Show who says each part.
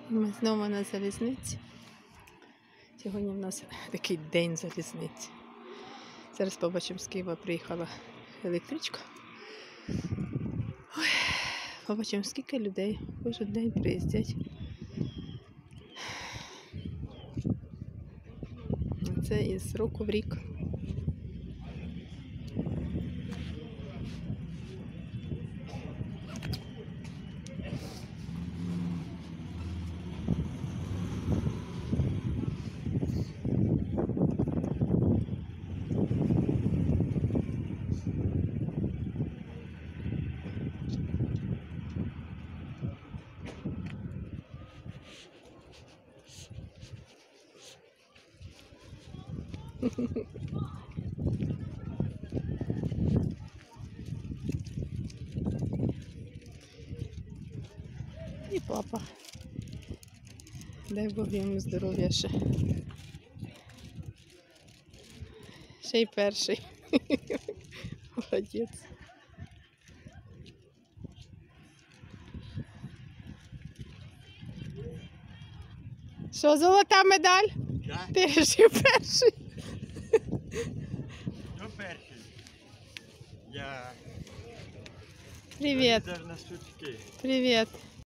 Speaker 1: Ми знову на залізниці. Сьогодні в нас такий день залізниці. Зараз побачимо, з Києва приїхала електричка. Ой, побачимо, скільки людей кожен день приїздять. Це із року в рік. І папа. Дай Бог йому здоров'я ще. Ще й перший. Молодець. Що, золота медаль?
Speaker 2: Да?
Speaker 1: Ти ж перший.
Speaker 2: Хто перший? Я
Speaker 1: Привіт.
Speaker 2: на сутки.
Speaker 1: Привіт.